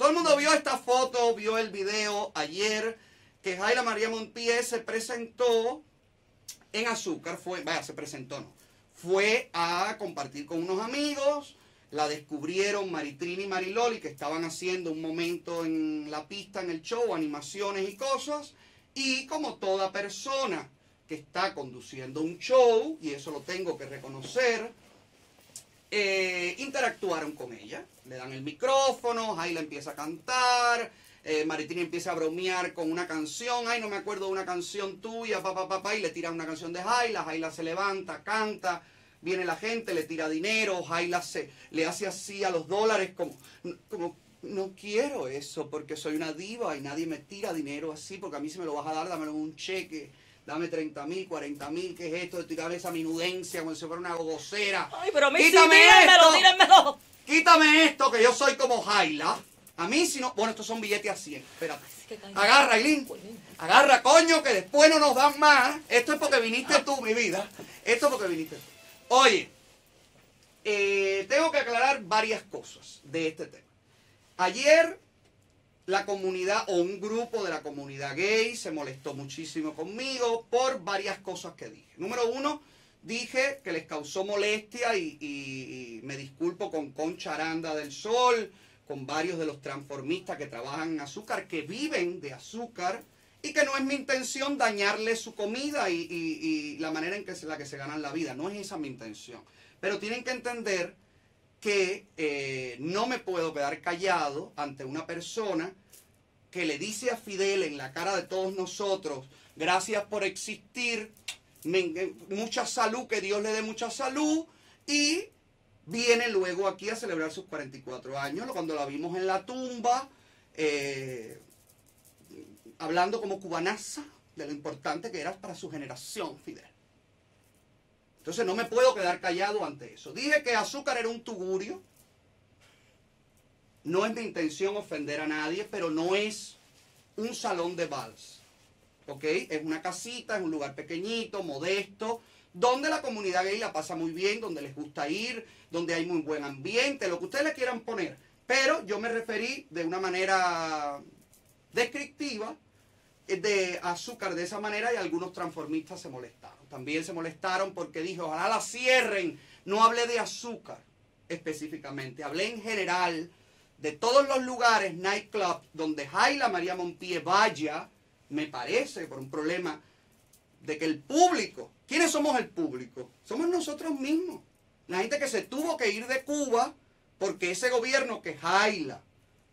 Todo el mundo vio esta foto, vio el video ayer que Jaila María Montiel se presentó en Azúcar. Se presentó, no. Fue a compartir con unos amigos. La descubrieron Maritrini y Mariloli, que estaban haciendo un momento en la pista, en el show, animaciones y cosas. Y como toda persona que está conduciendo un show, y eso lo tengo que reconocer, interactuaron con ella. Le dan el micrófono, Jaila empieza a cantar, Maritrini empieza a bromear con una canción. Ay, no me acuerdo de una canción tuya, y le tira una canción de Jaila. Jaila se levanta, canta. Viene la gente, le tira dinero, Jaila le hace así a los dólares como, no quiero eso porque soy una diva y nadie me tira dinero así porque a mí se me lo vas a dar, dámelo en un cheque, dame 30.000, 40.000, ¿qué es esto de tirar esa minudencia como si fuera una gocera? Ay, pero a mí Quítame sí, esto, tírenmelo. Quítame esto que yo soy como Jaila. A mí si no, bueno, estos son billetes a 100, espérate. Agarra, Ailín. Agarra, coño, que después no nos dan más. Esto es porque viniste tú, mi vida. Esto es porque viniste tú. Oye, tengo que aclarar varias cosas de este tema. Ayer la comunidad o un grupo de la comunidad gay se molestó muchísimo conmigo por varias cosas que dije. Número uno, dije que les causó molestia y me disculpo con Concha Aranda del Sol, con varios de los transformistas que trabajan en Azúcar, que viven de azúcar, y que no es mi intención dañarle su comida y la manera en la que se ganan la vida. No es esa mi intención. Pero tienen que entender que no me puedo quedar callado ante una persona que le dice a Fidel en la cara de todos nosotros, gracias por existir, mucha salud, que Dios le dé mucha salud, y viene luego aquí a celebrar sus 44 años, cuando la vimos en la tumba, hablando como cubanaza de lo importante que era para su generación, Fidel. Entonces no me puedo quedar callado ante eso. Dije que Azúcar era un tugurio. No es mi intención ofender a nadie, pero no es un salón de vals. ¿Ok? Es una casita, es un lugar pequeñito, modesto, donde la comunidad gay la pasa muy bien, donde les gusta ir, donde hay muy buen ambiente, lo que ustedes le quieran poner. Pero yo me referí de una manera descriptiva de Azúcar de esa manera, y algunos transformistas se molestaron. También se molestaron porque dije, ojalá la cierren. No hablé de Azúcar específicamente, hablé en general de todos los lugares, nightclub, donde Jaila María Montiel vaya, me parece, por un problema de que el público, ¿quiénes somos el público? Somos nosotros mismos. La gente que se tuvo que ir de Cuba porque ese gobierno que Jaila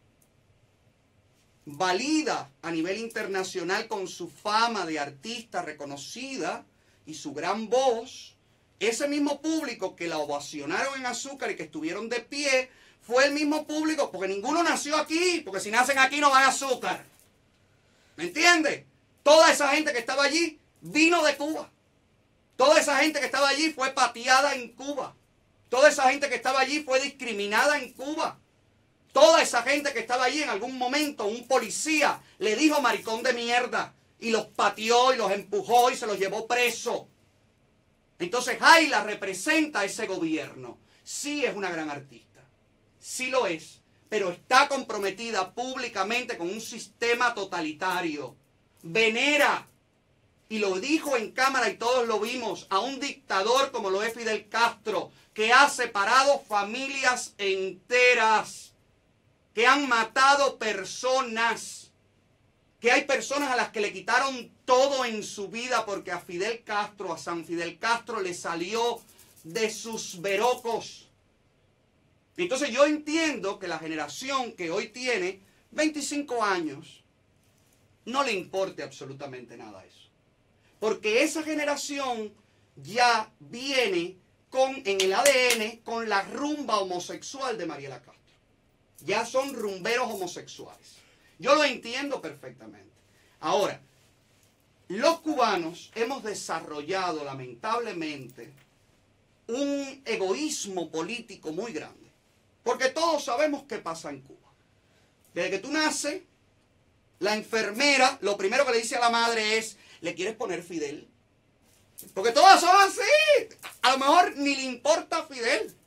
valida a nivel internacional con su fama de artista reconocida y su gran voz, ese mismo público que la ovacionaron en Azúcar y que estuvieron de pie, fue el mismo público, porque ninguno nació aquí, porque si nacen aquí no van a Azúcar. ¿Me entiendes? Toda esa gente que estaba allí vino de Cuba. Toda esa gente que estaba allí fue pateada en Cuba. Toda esa gente que estaba allí fue discriminada en Cuba. Toda esa gente que estaba allí en algún momento, un policía le dijo maricón de mierda y los pateó y los empujó y se los llevó preso. Entonces Jaila representa a ese gobierno. Sí es una gran artista, sí lo es, pero está comprometida públicamente con un sistema totalitario. Venera, y lo dijo en cámara y todos lo vimos, a un dictador como lo es Fidel Castro, que ha separado familias enteras, que han matado personas, que hay personas a las que le quitaron todo en su vida porque a Fidel Castro, a San Fidel Castro le salió de sus berocos. Entonces yo entiendo que la generación que hoy tiene 25 años no le importe absolutamente nada eso. Porque esa generación ya viene en el ADN con la rumba homosexual de Mariela Castro. Ya son rumberos homosexuales. Yo lo entiendo perfectamente. Ahora, los cubanos hemos desarrollado lamentablemente un egoísmo político muy grande. Porque todos sabemos qué pasa en Cuba. Desde que tú naces, la enfermera, lo primero que le dice a la madre es, ¿le quieres poner Fidel? Porque todas son así. A lo mejor ni le importa Fidel.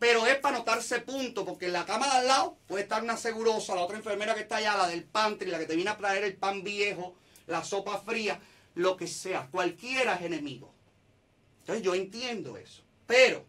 pero es para anotarse punto, porque en la cama de al lado puede estar una segurosa, la otra enfermera que está allá, la del pantry, la que te viene a traer el pan viejo, la sopa fría, lo que sea, cualquiera es enemigo. Entonces yo entiendo eso, pero,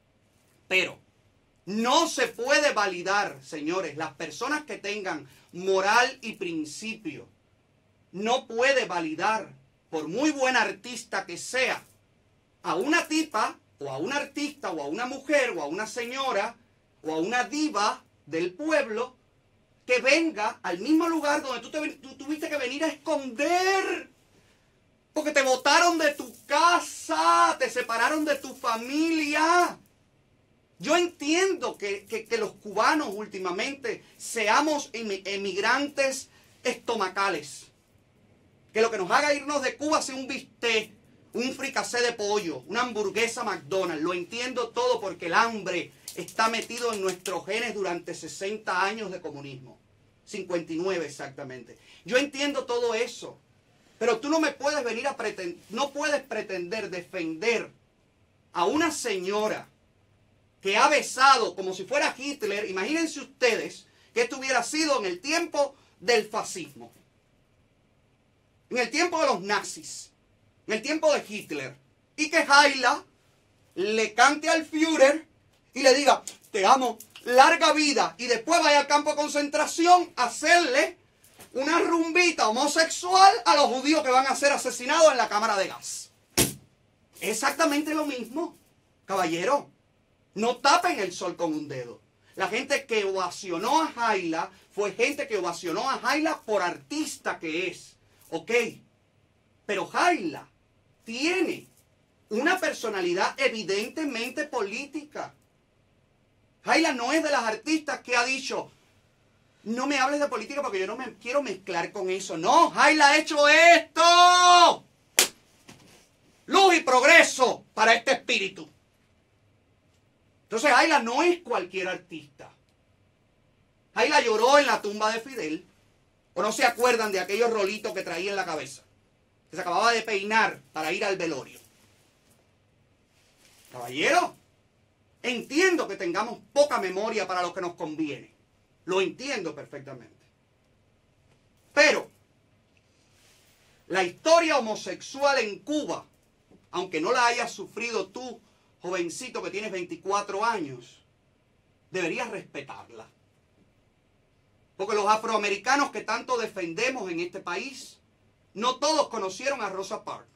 no se puede validar, señores, las personas que tengan moral y principio, no puede validar, por muy buen artista que sea, a una tipa, o a un artista, o a una mujer, o a una señora, o a una diva del pueblo, que venga al mismo lugar donde tú tuviste que venir a esconder. Porque te botaron de tu casa, te separaron de tu familia. Yo entiendo que los cubanos últimamente seamos emigrantes estomacales. Que lo que nos haga irnos de Cuba sea un bistec, un fricasé de pollo, una hamburguesa McDonald's. Lo entiendo todo porque el hambre está metido en nuestros genes durante 60 años de comunismo. 59 exactamente. Yo entiendo todo eso. Pero tú no me puedes venir a pretender, no puedes pretender defender a una señora que ha besado como si fuera Hitler. Imagínense ustedes que esto hubiera sido en el tiempo del fascismo, en el tiempo de los nazis, en el tiempo de Hitler, y que Hayla le cante al Führer y le diga, te amo, larga vida, y después vaya al campo de concentración a hacerle una rumbita homosexual a los judíos que van a ser asesinados en la cámara de gas. Exactamente lo mismo, caballero. No tapen el sol con un dedo. La gente que ovacionó a Hayla fue gente que ovacionó a Hayla por artista que es. Ok, pero Hayla tiene una personalidad evidentemente política. Hayla no es de las artistas que ha dicho, no me hables de política porque yo no me quiero mezclar con eso. No, Hayla ha hecho esto. Luz y progreso para este espíritu. Entonces Hayla no es cualquier artista. Hayla lloró en la tumba de Fidel. ¿O no se acuerdan de aquellos rolitos que traía en la cabeza? Que se acababa de peinar para ir al velorio. Caballero, entiendo que tengamos poca memoria para lo que nos conviene. Lo entiendo perfectamente. Pero la historia homosexual en Cuba, aunque no la hayas sufrido tú, jovencito que tienes 24 años, deberías respetarla. Porque los afroamericanos que tanto defendemos en este país, no todos conocieron a Rosa Parks.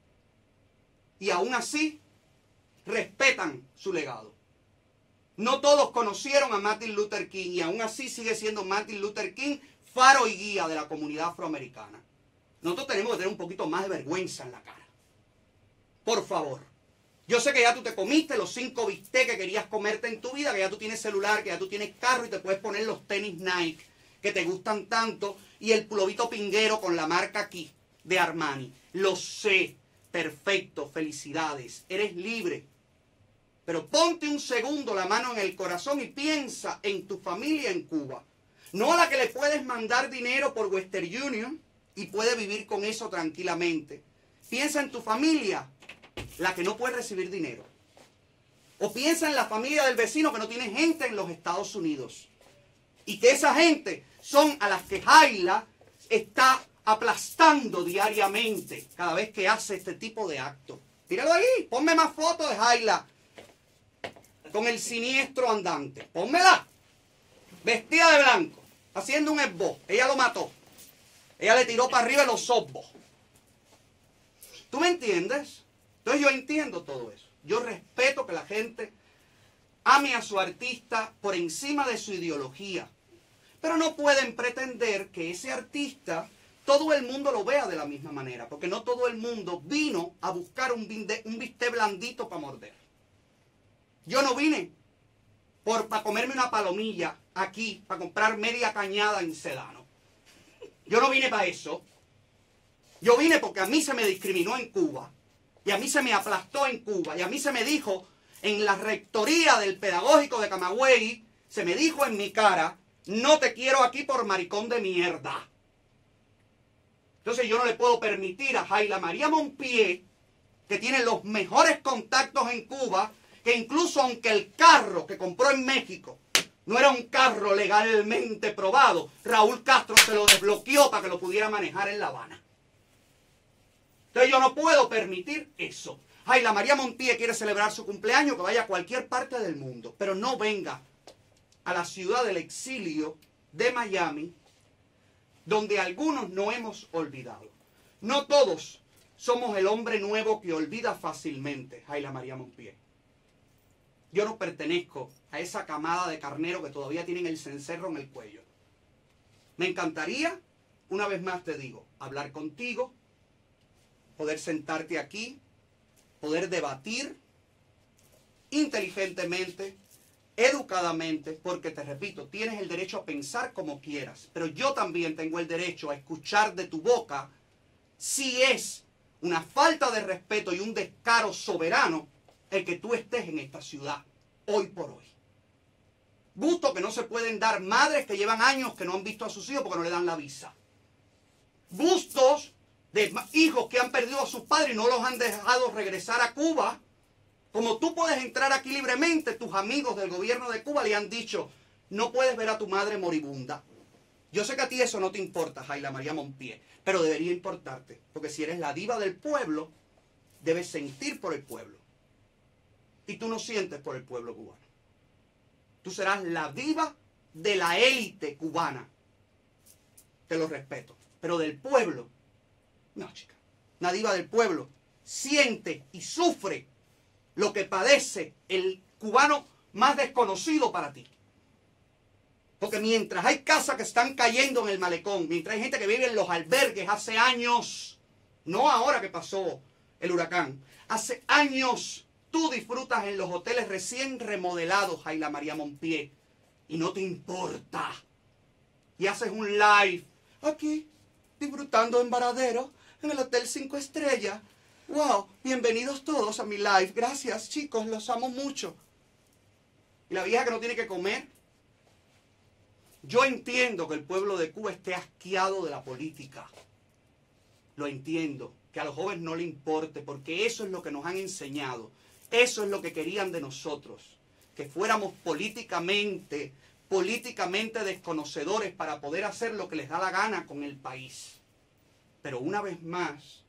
Y aún así, respetan su legado. No todos conocieron a Martin Luther King y aún así sigue siendo Martin Luther King faro y guía de la comunidad afroamericana. Nosotros tenemos que tener un poquito más de vergüenza en la cara. Por favor. Yo sé que ya tú te comiste los 5 bistecs que querías comerte en tu vida, que ya tú tienes celular, que ya tú tienes carro y te puedes poner los tenis Nike que te gustan tanto y el pulovito pinguero con la marca aquí de Armani. Lo sé. Perfecto. Felicidades. Eres libre. Pero ponte un segundo la mano en el corazón y piensa en tu familia en Cuba. No a la que le puedes mandar dinero por Western Union y puede vivir con eso tranquilamente. Piensa en tu familia, la que no puede recibir dinero. O piensa en la familia del vecino que no tiene gente en los Estados Unidos. Y que esa gente son a las que Hayla está aplastando diariamente cada vez que hace este tipo de actos. Tíralo ahí, ponme más fotos de Hayla con el siniestro andante. Pónmela. Vestida de blanco, haciendo un esbozo. Ella lo mató. Ella le tiró para arriba los softballs. ¿Tú me entiendes? Entonces yo entiendo todo eso. Yo respeto que la gente ame a su artista por encima de su ideología. Pero no pueden pretender que ese artista todo el mundo lo vea de la misma manera. Porque no todo el mundo vino a buscar un bistec blandito para morder. Yo no vine para comerme una palomilla aquí, para comprar media cañada en Sedano. Yo no vine para eso. Yo vine porque a mí se me discriminó en Cuba. Y a mí se me aplastó en Cuba. Y a mí se me dijo en la rectoría del pedagógico de Camagüey, se me dijo en mi cara, no te quiero aquí por maricón de mierda. Entonces yo no le puedo permitir a Hayla María Monpié, que tiene los mejores contactos en Cuba, que incluso aunque el carro que compró en México no era un carro legalmente probado, Raúl Castro se lo desbloqueó para que lo pudiera manejar en La Habana. Entonces yo no puedo permitir eso. Jaila María Montiel quiere celebrar su cumpleaños, que vaya a cualquier parte del mundo, pero no venga a la ciudad del exilio de Miami, donde algunos no hemos olvidado. No todos somos el hombre nuevo que olvida fácilmente, Jaila María Montiel. Yo no pertenezco a esa camada de carneros que todavía tienen el cencerro en el cuello. Me encantaría, una vez más te digo, hablar contigo, poder sentarte aquí, poder debatir inteligentemente, educadamente, porque te repito, tienes el derecho a pensar como quieras, pero yo también tengo el derecho a escuchar de tu boca si es una falta de respeto y un descaro soberano el que tú estés en esta ciudad, hoy por hoy. Gusto que no se pueden dar madres que llevan años que no han visto a sus hijos porque no le dan la visa. Gustos de hijos que han perdido a sus padres y no los han dejado regresar a Cuba. Como tú puedes entrar aquí libremente, tus amigos del gobierno de Cuba le han dicho, no puedes ver a tu madre moribunda. Yo sé que a ti eso no te importa, Jaila María Montiel, pero debería importarte, porque si eres la diva del pueblo, debes sentir por el pueblo. Y tú no sientes por el pueblo cubano. Tú serás la diva de la élite cubana. Te lo respeto. Pero del pueblo, no, chica. Una diva del pueblo siente y sufre lo que padece el cubano más desconocido para ti. Porque mientras hay casas que están cayendo en el malecón, mientras hay gente que vive en los albergues hace años, no ahora que pasó el huracán, hace años tú disfrutas en los hoteles recién remodelados, Jaila María Montiel, y no te importa. Y haces un live aquí, disfrutando en Varadero, en el Hotel 5 Estrellas. ¡Wow! Bienvenidos todos a mi live. Gracias, chicos, los amo mucho. Y la vieja que no tiene que comer. Yo entiendo que el pueblo de Cuba esté asqueado de la política. Lo entiendo. Que a los jóvenes no le importe, porque eso es lo que nos han enseñado. Eso es lo que querían de nosotros. Que fuéramos políticamente desconocedores para poder hacer lo que les da la gana con el país. Pero una vez más,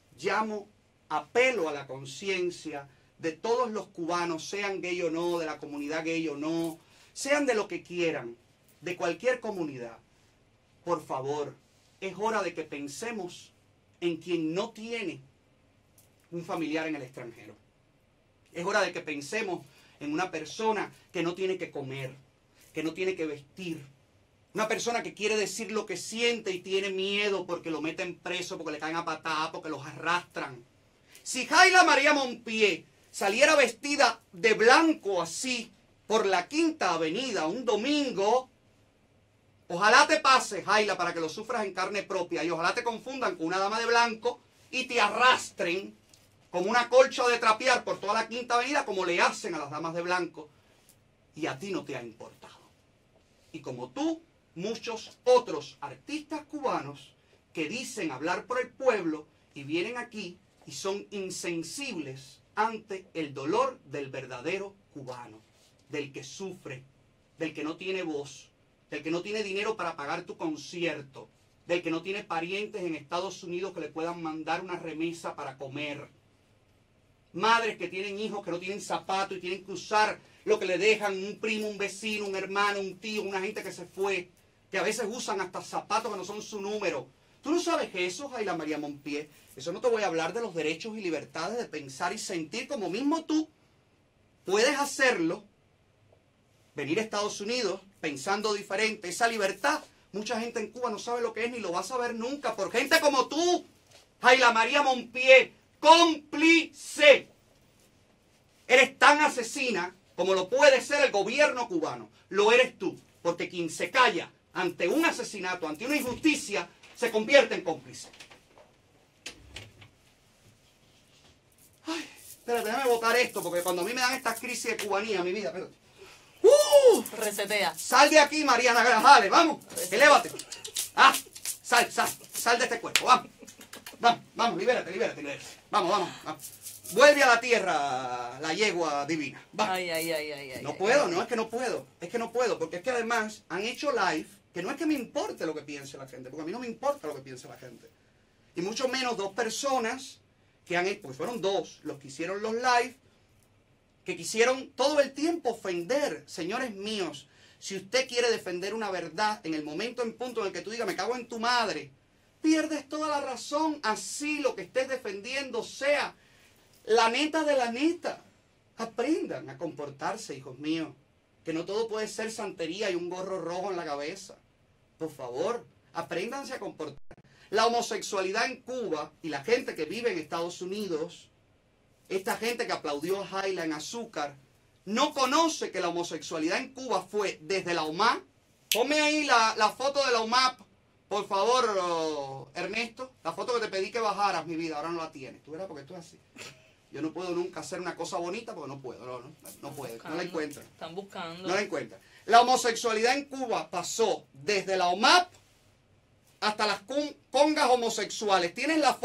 apelo a la conciencia de todos los cubanos, sean gay o no, de la comunidad gay o no, sean de lo que quieran, de cualquier comunidad. Por favor, es hora de que pensemos en quien no tiene un familiar en el extranjero. Es hora de que pensemos en una persona que no tiene que comer, que no tiene que vestir. Una persona que quiere decir lo que siente y tiene miedo porque lo meten preso, porque le caen a patadas, porque los arrastran. Si Jaila María Montiel saliera vestida de blanco así por la Quinta Avenida un domingo, ojalá te pase, Jaila, para que lo sufras en carne propia, y ojalá te confundan con una dama de blanco y te arrastren como una colcha de trapear por toda la Quinta Avenida, como le hacen a las damas de blanco, y a ti no te ha importado. Y como tú, muchos otros artistas cubanos que dicen hablar por el pueblo y vienen aquí y son insensibles ante el dolor del verdadero cubano, del que sufre, del que no tiene voz, del que no tiene dinero para pagar tu concierto, del que no tiene parientes en Estados Unidos que le puedan mandar una remesa para comer. Madres que tienen hijos que no tienen zapatos y tienen que usar lo que le dejan un primo, un vecino, un hermano, un tío, una gente que se fue, que a veces usan hasta zapatos que no son su número. ¿Tú no sabes eso, Jaila María Montiel? Eso no te voy a hablar de los derechos y libertades de pensar y sentir como mismo tú puedes hacerlo, venir a Estados Unidos pensando diferente. Esa libertad, mucha gente en Cuba no sabe lo que es ni lo va a saber nunca por gente como tú, Jaila María Montiel, cómplice. Eres tan asesina como lo puede ser el gobierno cubano. Lo eres tú, porque quien se calla ante un asesinato, ante una injusticia, se convierte en cómplice. Ay, espérate, déjame botar esto, porque cuando a mí me dan estas crisis de cubanía, mi vida, espérate. Resetea. Sal de aquí, Mariana, dale, vamos, elévate. Sal de este cuerpo, vamos. Vamos, libérate. Vamos. vuelve a la tierra la yegua divina. Va. Ay, ay, ay, ay, ay. No puedo, no es que no puedo, es que no puedo, porque es que además han hecho live, que no es que me importe lo que piense la gente, porque a mí no me importa lo que piense la gente. Y mucho menos dos personas que han hecho, pues fueron dos los que hicieron los live, que quisieron todo el tiempo ofender. Señores míos, si usted quiere defender una verdad en el momento en punto en el que tú digas, me cago en tu madre, pierdes toda la razón, así lo que estés defendiendo sea la neta de la neta. Aprendan a comportarse, hijos míos, que no todo puede ser santería y un gorro rojo en la cabeza. Por favor, apréndanse a comportar. La homosexualidad en Cuba y la gente que vive en Estados Unidos, esta gente que aplaudió a Jaila en Azúcar, no conoce que la homosexualidad en Cuba fue desde la UMAP. Ponme ahí la foto de la UMAP, por favor, Ernesto. La foto que te pedí que bajaras, mi vida, ahora no la tienes. Tú verás porque esto es así. Yo no puedo nunca hacer una cosa bonita porque no puedo, no puedo, no la encuentro. Están buscando. No la encuentro. La homosexualidad en Cuba pasó desde la OMAP hasta las congas homosexuales. Tienes la